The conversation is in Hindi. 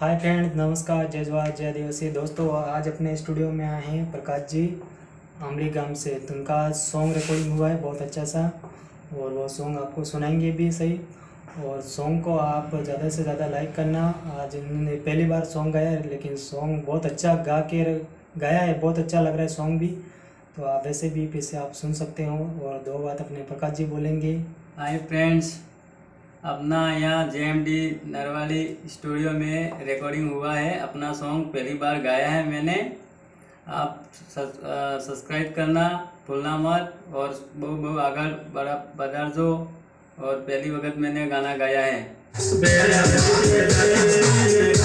हाय फ्रेंड्स, नमस्कार, जय जवाहर जय आदिवासी। दोस्तों, आज अपने स्टूडियो में आए हैं प्रकाश जी आमली गांव से। तो उनका सॉन्ग रिकॉर्डिंग हुआ है बहुत अच्छा सा, और वो सॉन्ग आपको सुनाएंगे भी सही। और सॉन्ग को आप ज़्यादा से ज़्यादा लाइक करना। आज इन्होंने पहली बार सॉन्ग गाया है, लेकिन सॉन्ग बहुत अच्छा गाया है, बहुत अच्छा लग रहा है सॉन्ग भी। तो आप वैसे भी फिर से आप सुन सकते हो। और दो बात अपने प्रकाश जी बोलेंगे। हाय फ्रेंड्स, अपना यहाँ JMD नरवाली स्टूडियो में रिकॉर्डिंग हुआ है। अपना सॉन्ग पहली बार गाया है मैंने। आप सब्सक्राइब करना भूलना मत, और बहुत बहुत आगे बढ़ा जो। और पहली वक्त मैंने गाना गाया है।